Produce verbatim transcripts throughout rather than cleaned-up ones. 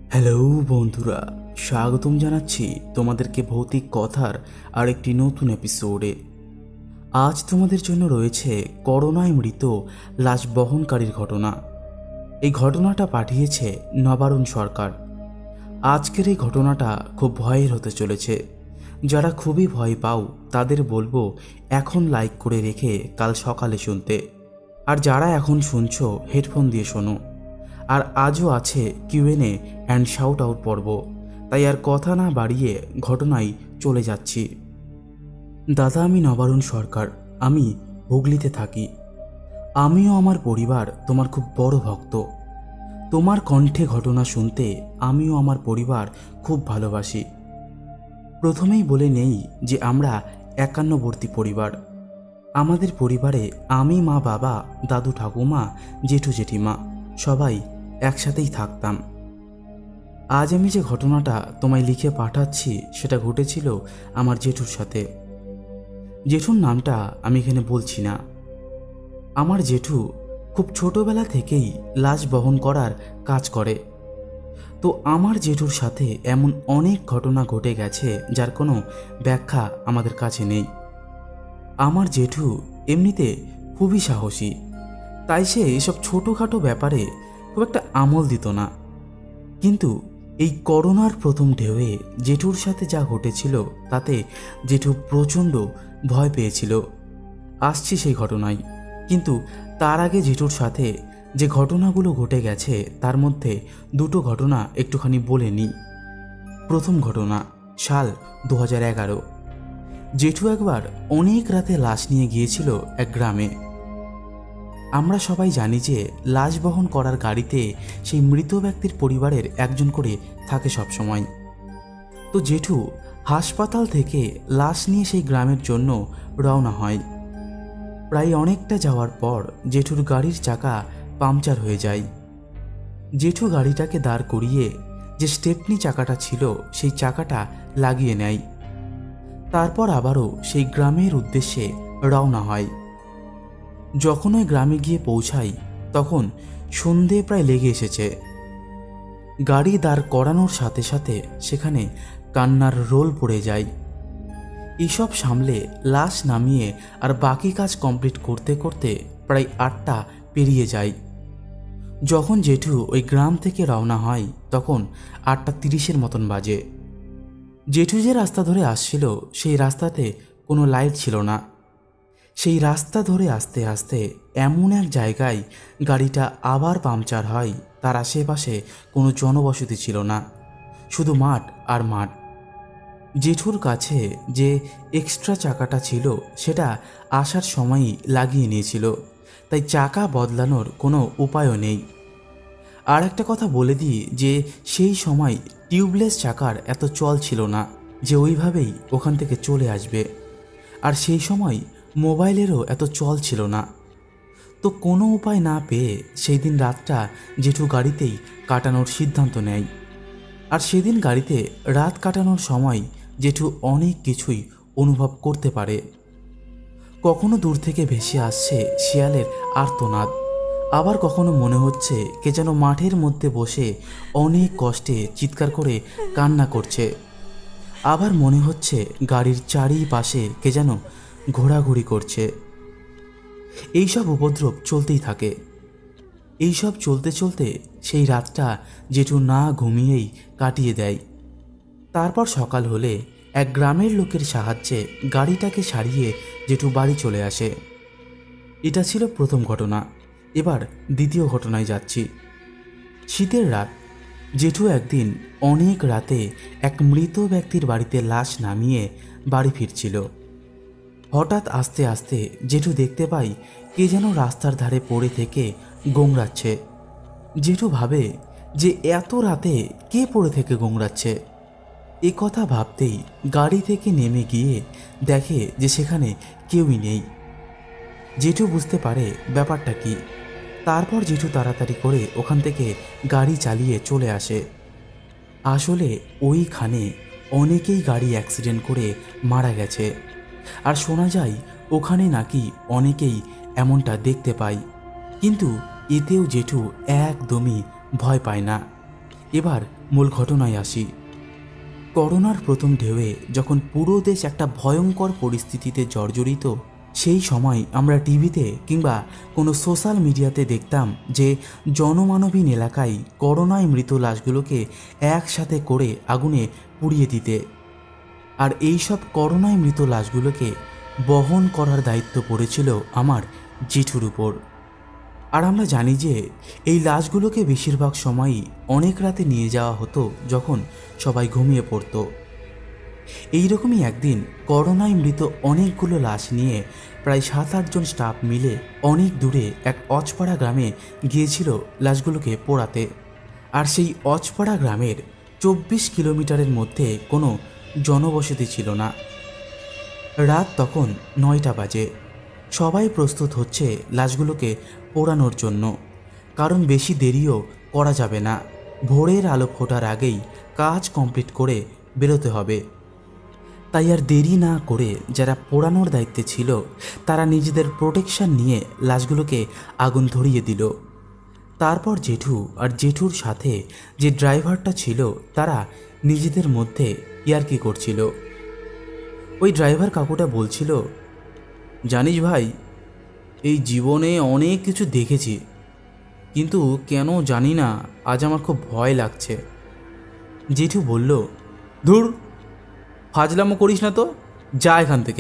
Hello বন্ধুরা, স্বাগতম জানাচ্ছি তোমাদেরকে ভৌতিক কথার আরেকটি নতুন এপিসোডে। আজ তোমাদের জন্য রয়েছে করোনায় মৃত লাশ বহনকারীর ঘটনা। এই ঘটনাটা পাঠিয়েছে নবারুণ সরকার। আজকের এই ঘটনাটা খুব ভয়ের হতে চলেছে। যারা খুবই ভয় পাও তাদের বলবো এখন লাইক করে রেখে কাল সকালে শুনতে, আর যারা এখন শুনছো হেডফোন দিয়ে শোনো। আর আজও আছে কিউএনএ অ্যান্ড শাউট আউট পর্ব, তাই আর কথা না বাড়িয়ে ঘটনায় চলে যাচ্ছি। দাদা, আমি নবারুণ সরকার, আমি হুগলিতে থাকি। আমিও আমার পরিবার তোমার খুব বড় ভক্ত। তোমার কণ্ঠে ঘটনা শুনতে আমিও আমার পরিবার খুব ভালোবাসি। প্রথমেই বলে নেই যে আমরা একান্নবর্তী পরিবার। আমাদের পরিবারে আমি, মা, বাবা, দাদু, ঠাকুমা, জেঠু, জেঠিমা সবাই একসাথেই থাকতাম। আজ আমি যে ঘটনাটা তোমায় লিখে পাঠাচ্ছি সেটা ঘটেছিল আমার জেঠুর সাথে। জেঠুর নামটা আমি এখানে বলছি না। আমার জেঠু খুব ছোটবেলা থেকেই লাশ বহন করার কাজ করে। তো আমার জেঠুর সাথে এমন অনেক ঘটনা ঘটে গেছে যার কোনো ব্যাখ্যা আমাদের কাছে নেই। আমার জেঠু এমনিতে খুবই সাহসী, তাই সে এসব ছোটোখাটো ব্যাপারে খুব একটা আমল দিত না। কিন্তু এই করোনার প্রথম ঢেউয়ে জেঠুর সাথে যা ঘটেছিল তাতে জেঠু প্রচণ্ড ভয় পেয়েছিল। আসছি সেই ঘটনায়, কিন্তু তার আগে জেঠুর সাথে যে ঘটনাগুলো ঘটে গেছে তার মধ্যে দুটো ঘটনা একটুখানি বলে নিই। প্রথম ঘটনা, সাল দু হাজার এগারো। জেঠু একবার অনেক রাতে লাশ নিয়ে গিয়েছিল এক গ্রামে। আমরা সবাই জানি যে লাশ বহন করার গাড়িতে সেই মৃত ব্যক্তির পরিবারের একজন করে থাকে সবসময়। তো জেঠু হাসপাতাল থেকে লাশ নিয়ে সেই গ্রামের জন্য রওনা হয়। প্রায় অনেকটা যাওয়ার পর জেঠুর গাড়ির চাকা পাংচার হয়ে যায়। জেঠু গাড়িটাকে দাঁড় করিয়ে যে স্টেপনি চাকাটা ছিল সেই চাকাটা লাগিয়ে নেয়। তারপর আবারও সেই গ্রামের উদ্দেশ্যে রওনা হয়। যখন ওই গ্রামে গিয়ে পৌঁছাই তখন সন্ধে প্রায় লেগে এসেছে। গাড়ি দাঁড় করানোর সাথে সাথে সেখানে কান্নার রোল পড়ে যায়। এসব সামলে লাশ নামিয়ে আর বাকি কাজ কমপ্লিট করতে করতে প্রায় আটটা পেরিয়ে যায়। যখন জেঠু ওই গ্রাম থেকে রওনা হয় তখন আটটা তিরিশের মতন বাজে। জেঠু যে রাস্তা ধরে আসছিল সেই রাস্তাতে কোনো লাইট ছিল না। সেই রাস্তা ধরে আসতে আসতে এমন এক জায়গায় গাড়িটা আবার পাংচার হয়। তার আশেপাশে কোনো জনবসতি ছিল না, শুধু মাঠ আর মাঠ। জেঠুর কাছে যে এক্সট্রা চাকাটা ছিল সেটা আসার সময়ই লাগিয়ে নিয়েছিল, তাই চাকা বদলানোর কোনো উপায়ও নেই। আর একটা কথা বলে দিই যে সেই সময় টিউবলেস চাকার এত চল ছিল না যে ওইভাবেই ওখান থেকে চলে আসবে। আর সেই সময় মোবাইলেরও এত চল ছিল না। তো কোনো উপায় না পেয়ে সেই দিন রাতটা জেঠু গাড়িতেই কাটানোর সিদ্ধান্ত নেয়। আর সেদিন গাড়িতে রাত কাটানোর সময় জেঠু অনেক কিছুই অনুভব করতে পারে। কখনো দূর থেকে ভেসে আসছে শিয়ালের আর্তনাদ, আবার কখনো মনে হচ্ছে কে যেন মাঠের মধ্যে বসে অনেক কষ্টে চিৎকার করে কান্না করছে। আবার মনে হচ্ছে গাড়ির চারিপাশে কে যেন ঘোরাঘুরি করছে। এইসব উপদ্রব চলতেই থাকে। এইসব চলতে চলতে সেই রাতটা জেঠু না ঘুমিয়েই কাটিয়ে দেয়। তারপর সকাল হলে এক গ্রামের লোকের সাহায্যে গাড়িটাকে সারিয়ে জেঠু বাড়ি চলে আসে। এটা ছিল প্রথম ঘটনা। এবার দ্বিতীয় ঘটনায় যাচ্ছি। শীতের রাত। জেঠু একদিন অনেক রাতে এক মৃত ব্যক্তির বাড়িতে লাশ নামিয়ে বাড়ি ফিরছিল। হঠাৎ আস্তে আস্তে জেঠু দেখতে পাই কে যেন রাস্তার ধারে পড়ে থেকে গোংড়াচ্ছে। জেঠু ভাবে যে এত রাতে কে পড়ে থেকে গোংড়াচ্ছে। এ কথা ভাবতেই গাড়ি থেকে নেমে গিয়ে দেখে যে সেখানে কেউই নেই। জেঠু বুঝতে পারে ব্যাপারটা কি। তারপর জেঠু তাড়াতাড়ি করে ওখান থেকে গাড়ি চালিয়ে চলে আসে। আসলে ওইখানে অনেকেই গাড়ি অ্যাক্সিডেন্ট করে মারা গেছে। আর শোনা যায় ওখানে নাকি অনেকেই এমনটা দেখতে পায়। কিন্তু এতেও জেঠু একদমই ভয় পায় না। এবার মূল ঘটনায় আসি। করোনার প্রথম ঢেউয়ে যখন পুরো দেশ একটা ভয়ঙ্কর পরিস্থিতিতে জর্জরিত, সেই সময় আমরা টিভিতে কিংবা কোনো সোশ্যাল মিডিয়াতে দেখতাম যে জনমানবহীন এলাকায় করোনায় মৃত লাশগুলোকে একসাথে করে আগুনে পুড়িয়ে দিতে। আর এই সব করোনায় মৃত লাশগুলোকে বহন করার দায়িত্ব পড়েছিল আমার জেঠুর উপর। আর আমরা জানি যে এই লাশগুলোকে বেশিরভাগ সময়ই অনেক রাতে নিয়ে যাওয়া হতো যখন সবাই ঘুমিয়ে পড়ত। এইরকমই একদিন করোনায় মৃত অনেকগুলো লাশ নিয়ে প্রায় সাত আটজন স্টাফ মিলে অনেক দূরে এক অচপাড়া গ্রামে গিয়েছিল লাশগুলোকে পোড়াতে। আর সেই অচপাড়া গ্রামের চব্বিশ কিলোমিটারের মধ্যে কোনো জনবসতি ছিল না। রাত তখন নয়টা বাজে। সবাই প্রস্তুত হচ্ছে লাশগুলোকে পোড়ানোর জন্য, কারণ বেশি দেরিও করা যাবে না। ভোরের আলো ফোটার আগেই কাজ কমপ্লিট করে বেরোতে হবে। তাই আর দেরি না করে যারা পোড়ানোর দায়িত্বে ছিল তারা নিজেদের প্রোটেকশন নিয়ে লাশগুলোকে আগুন ধরিয়ে দিল। তারপর জেঠু আর জেঠুর সাথে যে ড্রাইভারটা ছিল তারা নিজেদের মধ্যে ইয়ার্কি করছিল। ওই ড্রাইভার কাকুটা বলছিল, জানিস ভাই, এই জীবনে অনেক কিছু দেখেছি, কিন্তু কেন জানি না আজ আমার খুব ভয় লাগছে। জেঠু বলল, ধুর, ফাজলামো করিস না তো, যা এখান থেকে।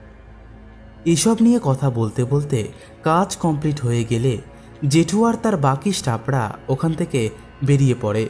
এসব নিয়ে কথা বলতে বলতে কাজ কমপ্লিট হয়ে গেলে জেঠু আর তার বাকি স্টাফরা ওখান থেকে বেরিয়ে পড়ে।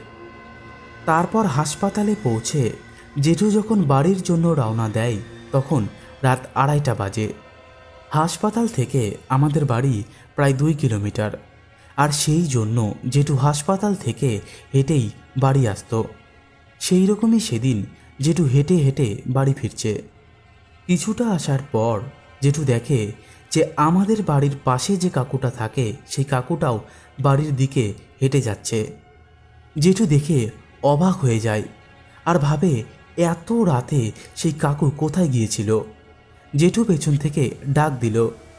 তারপর হাসপাতালে পৌঁছে জেঠু যখন বাড়ির জন্য রওনা দেয় তখন রাত আড়াইটা বাজে। হাসপাতাল থেকে আমাদের বাড়ি প্রায় দুই কিলোমিটার, আর সেই জন্য জেঠু হাসপাতাল থেকে হেঁটেই বাড়ি আসতো। সেই রকমই সেদিন জেঠু হেঁটে হেঁটে বাড়ি ফিরছে। কিছুটা আসার পর জেঠু দেখে যে আমাদের বাড়ির পাশে যে কাকুটা থাকে সেই কাকুটাও বাড়ির দিকে হেঁটে যাচ্ছে। জেঠু দেখে অবাক হয়ে যায় আর ভাবে এত রাতে সেই কাকু কোথায় গিয়েছিল। জেঠু পেছন থেকে ডাক দিল,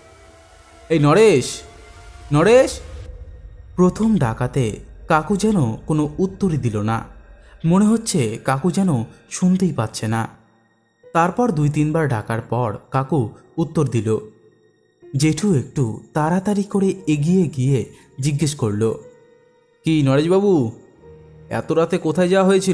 এই নরেশ, নরেশ। প্রথম ডাকাতে কাকু যেন কোনো উত্তরই দিল না। মনে হচ্ছে কাকু যেন শুনতেই পাচ্ছে না। তারপর দুই তিনবার ডাকার পর কাকু উত্তর দিল। জেঠু একটু তাড়াতাড়ি করে এগিয়ে গিয়ে জিজ্ঞেস করল, কি নরেশবাবু, এত রাতে কোথায় যাওয়া হয়েছিল?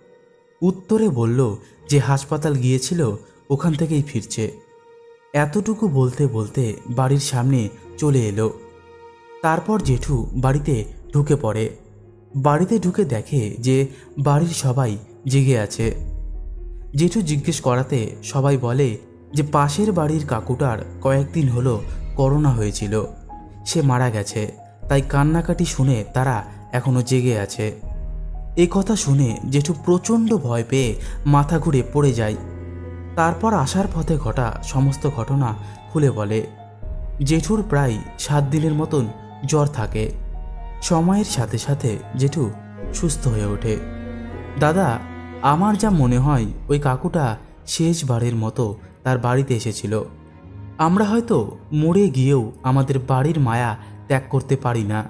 উত্তরে বলল যে হাসপাতাল গিয়েছিল, ওখান থেকেই ফিরছে। এতটুকু বলতে বলতে বাড়ির সামনে চলে এলো। তারপর জেঠু বাড়িতে ঢুকে পড়ে। বাড়িতে ঢুকে দেখে যে বাড়ির সবাই জেগে আছে। জেঠু জিজ্ঞেস করাতে সবাই বলে যে পাশের বাড়ির কাকুটার কয়েকদিন হলো করোনা হয়েছিল, সে মারা গেছে, তাই কান্নাকাটি শুনে তারা এখনো জেগে আছে। এ কথা শুনে জেঠু প্রচণ্ড ভয় পেয়ে মাথা ঘুরে পড়ে যায়। তারপর আসার পথে ঘটা সমস্ত ঘটনা খুলে বলে। জেঠুর প্রায় সাত দিনের মতন জ্বর থাকে। সময়ের সাথে সাথে জেঠু সুস্থ হয়ে ওঠে। দাদা, আমার যা মনে হয় ওই কাকুটা শেষবারের মতো তার বাড়িতে এসেছিল। আমরা হয়তো মরে গিয়েও আমাদের বাড়ির মায়া ত্যাগ করতে পারি না।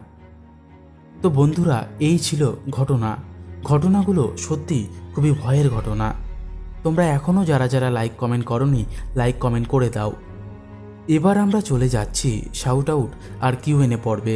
তো বন্ধুরা, এই ছিল ঘটনা। ঘটনাগুলো সত্যি খুবই ভয়ের ঘটনা। তোমরা এখনও যারা যারা লাইক কমেন্ট করোনি, লাইক কমেন্ট করে দাও। এবার আমরা চলে যাচ্ছি শাউট আউট আর কিউএনএ পর্বে।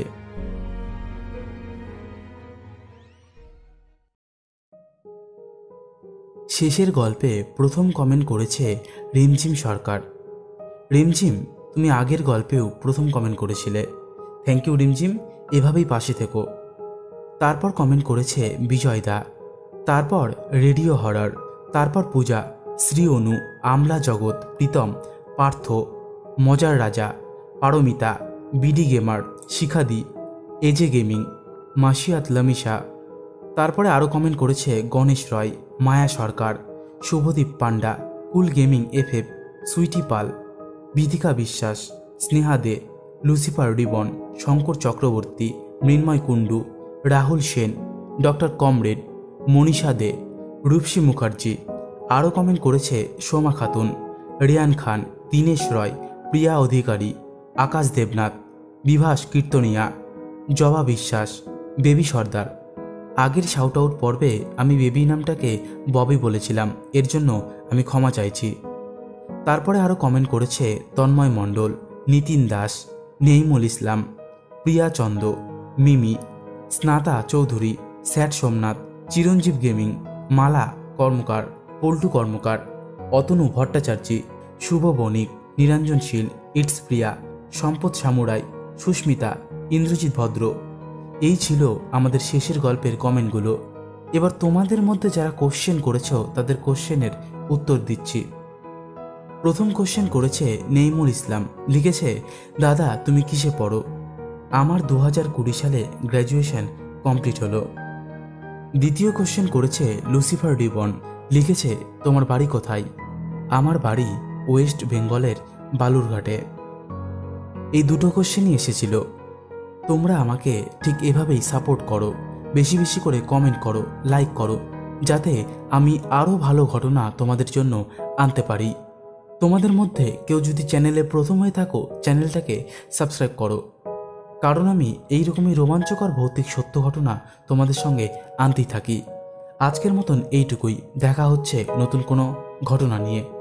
শেষের গল্পে প্রথম কমেন্ট করেছে রিমঝিম সরকার। রিমঝিম, তুমি আগের গল্পেও প্রথম কমেন্ট করেছিলে। থ্যাংক ইউ রিমঝিম, এভাবেই পাশে থেকো। তারপর কমেন্ট করেছে বিজয় দা, তারপর রেডিও হরার, তারপর পূজা, শ্রী অনু, আমলা জগৎ, প্রীতম, পার্থ, মজার রাজা, পারমিতা, বিডি গেমার, শিখাদি, এজে গেমিং, মাসিয়াত লামিশা। তারপরে আরও কমেন্ট করেছে Ganesh Roy, Maya Sarkar, Shubhadeep Panda, cool gaming FF, Sweety Pal, Bidhika Biswas, Sneha De, Lucifer Ribbon, Shankar Chakraborty, Mrinmoy Kundu, Rahul Sen, doctor comrade, Manisha De, Rupsi Mukherjee. আরও কমেন্ট করেছে সোমা খাতুন, রিয়ান খান, দীনেশ রয়, প্রিয়া অধিকারী, আকাশ দেবনাথ, বিভাস কীর্তনিয়া, জবা বিশ্বাস, বেবি সর্দার। আগের শাউট আউট পর্বে আমি বেবি নামটাকে ববি বলেছিলাম, এর জন্য আমি ক্ষমা চাইছি। তারপরে আরও কমেন্ট করেছে Tanmoy Mondal, Nitin Das, Neimul Islam, Priya Chanda, Mimi, Snata Chowdhury, sat Somnath, Chiranjeeb gaming, Mala Karmakar, Poltu Karmakar, Atanu Bhattacharya, Shubho Banik, Niranjan Sheel, it's Priya, Sampad samurai, Susmita, Indrajit ভদ্র। এই ছিল আমাদের শেষের গল্পের কমেন্টগুলো। এবার তোমাদের মধ্যে যারা কোশ্চেন করেছ তাদের কোশ্চেনের উত্তর দিচ্ছি। প্রথম কোশ্চেন করেছে নেইমুল ইসলাম, লিখেছে, দাদা তুমি কিসে পড়ো? আমার দু হাজার কুড়ি সালে গ্র্যাজুয়েশন কমপ্লিট হলো। দ্বিতীয় কোশ্চেন করেছে লুসিফার ডিবন, লিখেছে, তোমার বাড়ি কোথায়? আমার বাড়ি ওয়েস্ট বেঙ্গলের বালুরঘাটে। এই দুটো কোশ্চেনই এসেছিল। তোমরা আমাকে ঠিক এভাবেই সাপোর্ট করো, বেশি বেশি করে কমেন্ট করো, লাইক করো, যাতে আমি আরও ভালো ঘটনা তোমাদের জন্য আনতে পারি। তোমাদের মধ্যে কেউ যদি চ্যানেলে প্রথম হয়ে থাকো, চ্যানেলটাকে সাবস্ক্রাইব করো, কারণ আমি এইরকমই রোমাঞ্চকর ভৌতিক সত্য ঘটনা তোমাদের সঙ্গে আনতেই থাকি। আজকের মতন এইটুকুই, দেখা হচ্ছে নতুন কোনো ঘটনা নিয়ে।